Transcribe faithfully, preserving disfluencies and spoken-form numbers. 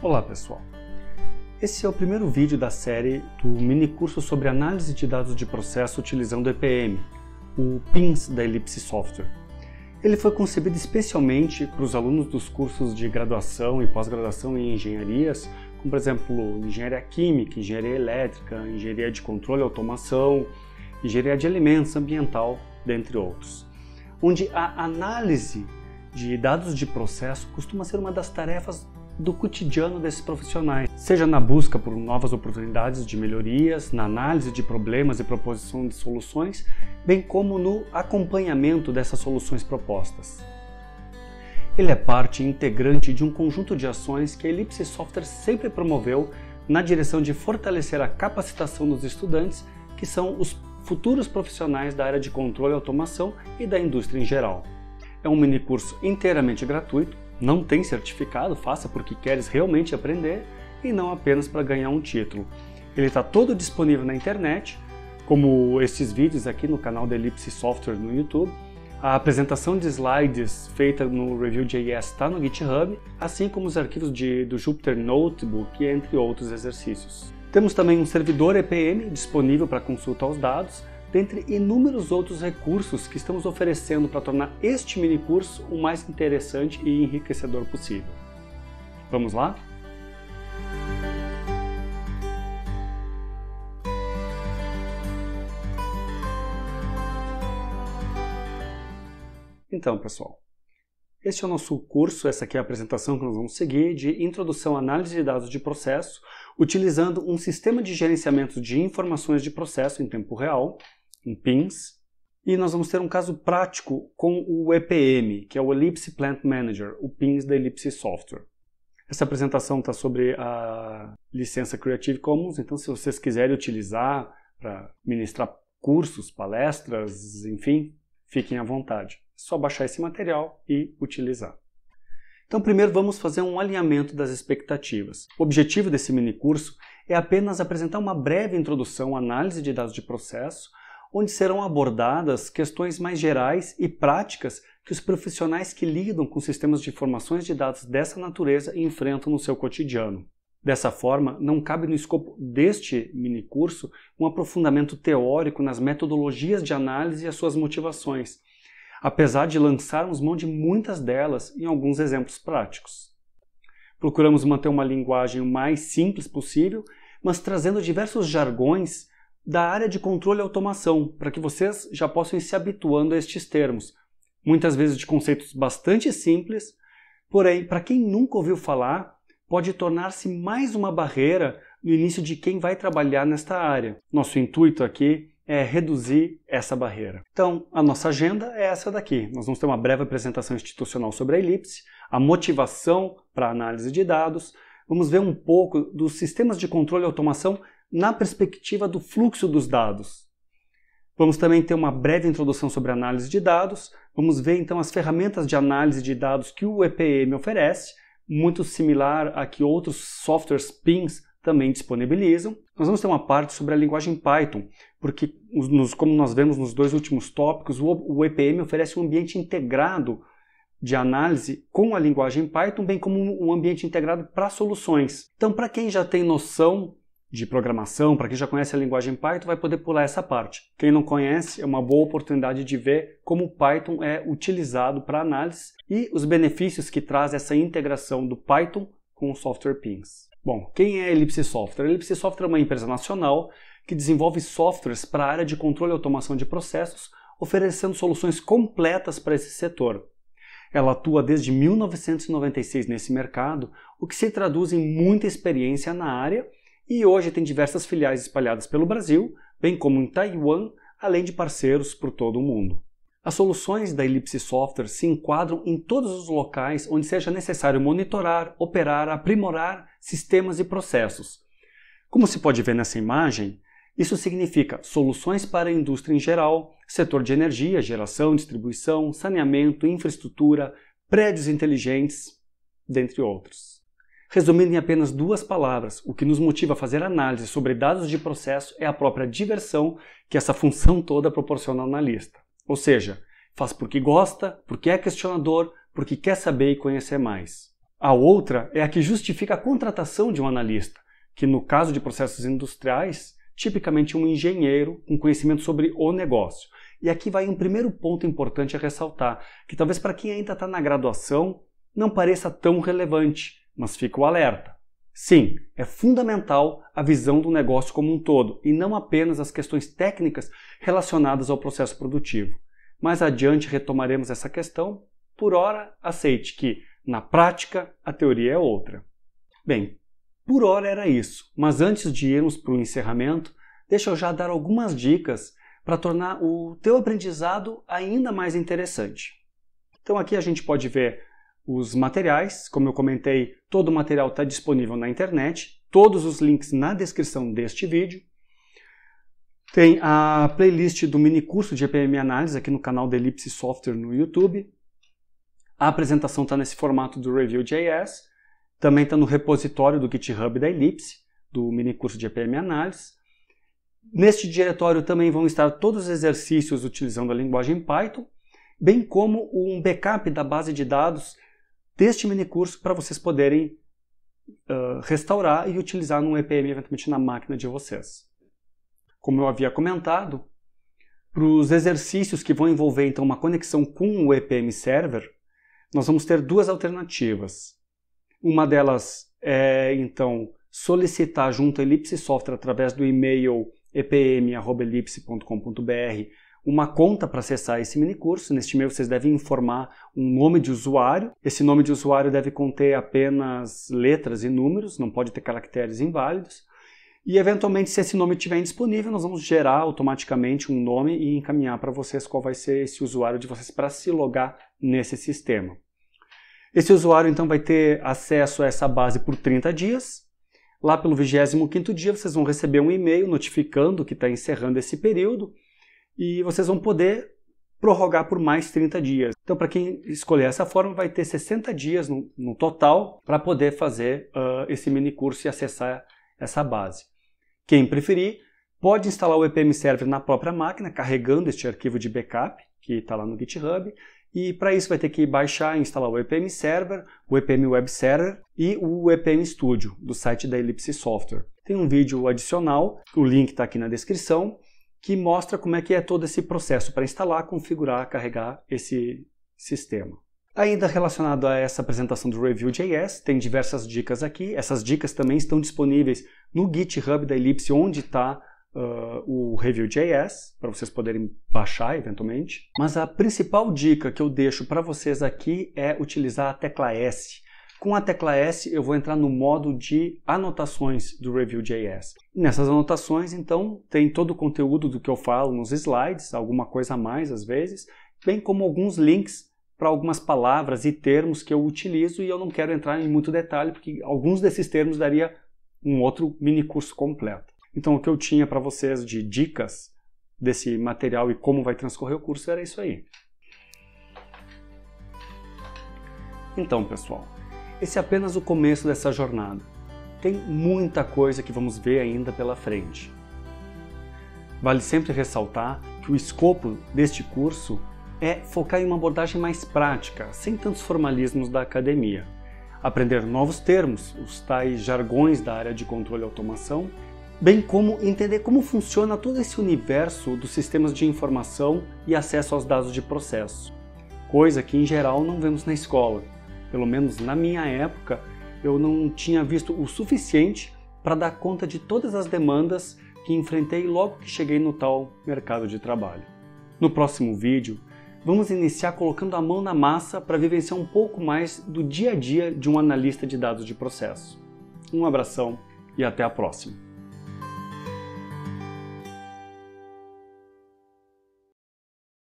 Olá pessoal, esse é o primeiro vídeo da série do mini curso sobre análise de dados de processo utilizando o E P M, o P I M S da Ellipse Software. Ele foi concebido especialmente para os alunos dos cursos de graduação e pós-graduação em engenharias, como por exemplo engenharia química, engenharia elétrica, engenharia de controle e automação, engenharia de alimentos, ambiental, dentre outros, onde a análise de dados de processo costuma ser uma das tarefas do cotidiano desses profissionais, seja na busca por novas oportunidades de melhorias, na análise de problemas e proposição de soluções, bem como no acompanhamento dessas soluções propostas. Ele é parte integrante de um conjunto de ações que a Ellipse Software sempre promoveu na direção de fortalecer a capacitação dos estudantes, que são os futuros profissionais da área de controle e automação e da indústria em geral. É um mini curso inteiramente gratuito, não tem certificado, faça porque queres realmente aprender e não apenas para ganhar um título. Ele está todo disponível na internet, como estes vídeos aqui no canal da Ellipse Software no YouTube. A apresentação de slides feita no Review ponto J S está no GitHub, assim como os arquivos de, do Jupyter Notebook, entre outros exercícios. Temos também um servidor E P M disponível para consulta aos dados, dentre inúmeros outros recursos que estamos oferecendo para tornar este mini curso o mais interessante e enriquecedor possível. Vamos lá? Então, pessoal, este é o nosso curso, essa aqui é a apresentação que nós vamos seguir, de Introdução à Análise de Dados de Processo, utilizando um sistema de gerenciamento de informações de processo em tempo real, um P I M S, e nós vamos ter um caso prático com o E P M, que é o Ellipse Plant Manager, o P I M S da Ellipse Software. Essa apresentação está sobre a licença Creative Commons, então se vocês quiserem utilizar para ministrar cursos, palestras, enfim, fiquem à vontade. É só baixar esse material e utilizar. Então primeiro vamos fazer um alinhamento das expectativas. O objetivo desse mini curso é apenas apresentar uma breve introdução à análise de dados de processo, onde serão abordadas questões mais gerais e práticas que os profissionais que lidam com sistemas de informações de dados dessa natureza enfrentam no seu cotidiano. Dessa forma, não cabe no escopo deste mini curso um aprofundamento teórico nas metodologias de análise e as suas motivações, apesar de lançarmos mão de muitas delas em alguns exemplos práticos. Procuramos manter uma linguagem o mais simples possível, mas trazendo diversos jargões da área de controle e automação, para que vocês já possam ir se habituando a estes termos, muitas vezes de conceitos bastante simples, porém, para quem nunca ouviu falar, pode tornar-se mais uma barreira no início de quem vai trabalhar nesta área. Nosso intuito aqui é reduzir essa barreira. Então, a nossa agenda é essa daqui. Nós vamos ter uma breve apresentação institucional sobre a Ellipse, a motivação para a análise de dados, vamos ver um pouco dos sistemas de controle e automação na perspectiva do fluxo dos dados. Vamos também ter uma breve introdução sobre análise de dados, vamos ver então as ferramentas de análise de dados que o E P M oferece, muito similar a que outros softwares P I M S também disponibilizam. Nós vamos ter uma parte sobre a linguagem Python, porque nos, como nós vemos nos dois últimos tópicos, o, o E P M oferece um ambiente integrado de análise com a linguagem Python, bem como um ambiente integrado para soluções. Então, para quem já tem noção de programação, para quem já conhece a linguagem Python, vai poder pular essa parte. Quem não conhece, é uma boa oportunidade de ver como o Python é utilizado para análise e os benefícios que traz essa integração do Python com o software P I M S. Bom, quem é a Ellipse Software? A Ellipse Software é uma empresa nacional que desenvolve softwares para a área de controle e automação de processos, oferecendo soluções completas para esse setor. Ela atua desde mil novecentos e noventa e seis nesse mercado, o que se traduz em muita experiência na área, e hoje tem diversas filiais espalhadas pelo Brasil, bem como em Taiwan, além de parceiros por todo o mundo. As soluções da Ellipse Software se enquadram em todos os locais onde seja necessário monitorar, operar, aprimorar sistemas e processos. Como se pode ver nessa imagem, isso significa soluções para a indústria em geral, setor de energia, geração, distribuição, saneamento, infraestrutura, prédios inteligentes, dentre outros. Resumindo em apenas duas palavras, o que nos motiva a fazer análise sobre dados de processo é a própria diversão que essa função toda proporciona ao analista. Ou seja, faz porque gosta, porque é questionador, porque quer saber e conhecer mais. A outra é a que justifica a contratação de um analista, que no caso de processos industriais, tipicamente um engenheiro com conhecimento sobre o negócio. E aqui vai um primeiro ponto importante a ressaltar, que talvez para quem ainda está na graduação não pareça tão relevante, mas fica o alerta. Sim, é fundamental a visão do negócio como um todo, e não apenas as questões técnicas relacionadas ao processo produtivo. Mais adiante retomaremos essa questão. Por ora, aceite que, na prática, a teoria é outra. Bem, por hora era isso, mas antes de irmos para o encerramento, deixa eu já dar algumas dicas para tornar o teu aprendizado ainda mais interessante. Então aqui a gente pode ver os materiais, como eu comentei, todo o material está disponível na internet, todos os links na descrição deste vídeo. Tem a playlist do mini curso de E P M Análise aqui no canal da Ellipse Software no YouTube. A apresentação está nesse formato do Review.js, também está no repositório do GitHub da Ellipse, do mini curso de E P M Análise. Neste diretório também vão estar todos os exercícios utilizando a linguagem Python, bem como um backup da base de dados deste mini curso para vocês poderem uh, restaurar e utilizar no E P M eventualmente na máquina de vocês. Como eu havia comentado, para os exercícios que vão envolver então uma conexão com o E P M Server, nós vamos ter duas alternativas. Uma delas é então solicitar junto à Ellipse Software através do e-mail e p m arroba ellipse ponto com ponto b r uma conta para acessar esse minicurso. Neste e-mail vocês devem informar um nome de usuário. Esse nome de usuário deve conter apenas letras e números, não pode ter caracteres inválidos. E eventualmente, se esse nome estiver indisponível, nós vamos gerar automaticamente um nome e encaminhar para vocês qual vai ser esse usuário de vocês para se logar nesse sistema. Esse usuário então vai ter acesso a essa base por trinta dias. Lá pelo vigésimo quinto dia vocês vão receber um e-mail notificando que está encerrando esse período e vocês vão poder prorrogar por mais trinta dias. Então, para quem escolher essa forma, vai ter sessenta dias no, no total para poder fazer uh, esse mini curso e acessar essa base. Quem preferir, pode instalar o E P M Server na própria máquina, carregando este arquivo de backup, que está lá no GitHub, e para isso vai ter que baixar e instalar o E P M Server, o E P M Web Server e o E P M Studio, do site da Ellipse Software. Tem um vídeo adicional, o link está aqui na descrição, que mostra como é que é todo esse processo para instalar, configurar, carregar esse sistema. Ainda relacionado a essa apresentação do Review.js, tem diversas dicas aqui. Essas dicas também estão disponíveis no GitHub da Ellipse, onde está uh, o Review.js, para vocês poderem baixar eventualmente. Mas a principal dica que eu deixo para vocês aqui é utilizar a tecla S. Com a tecla S eu vou entrar no modo de anotações do Review.js. Nessas anotações, então, tem todo o conteúdo do que eu falo nos slides, alguma coisa a mais às vezes, bem como alguns links para algumas palavras e termos que eu utilizo, e eu não quero entrar em muito detalhe, porque alguns desses termos daria um outro mini curso completo. Então o que eu tinha para vocês de dicas desse material e como vai transcorrer o curso era isso aí. Então, pessoal, esse é apenas o começo dessa jornada. Tem muita coisa que vamos ver ainda pela frente. Vale sempre ressaltar que o escopo deste curso é focar em uma abordagem mais prática, sem tantos formalismos da academia. Aprender novos termos, os tais jargões da área de controle e automação, bem como entender como funciona todo esse universo dos sistemas de informação e acesso aos dados de processo. Coisa que em geral não vemos na escola. Pelo menos na minha época, eu não tinha visto o suficiente para dar conta de todas as demandas que enfrentei logo que cheguei no tal mercado de trabalho. No próximo vídeo, vamos iniciar colocando a mão na massa para vivenciar um pouco mais do dia a dia de um analista de dados de processo. Um abração e até a próxima!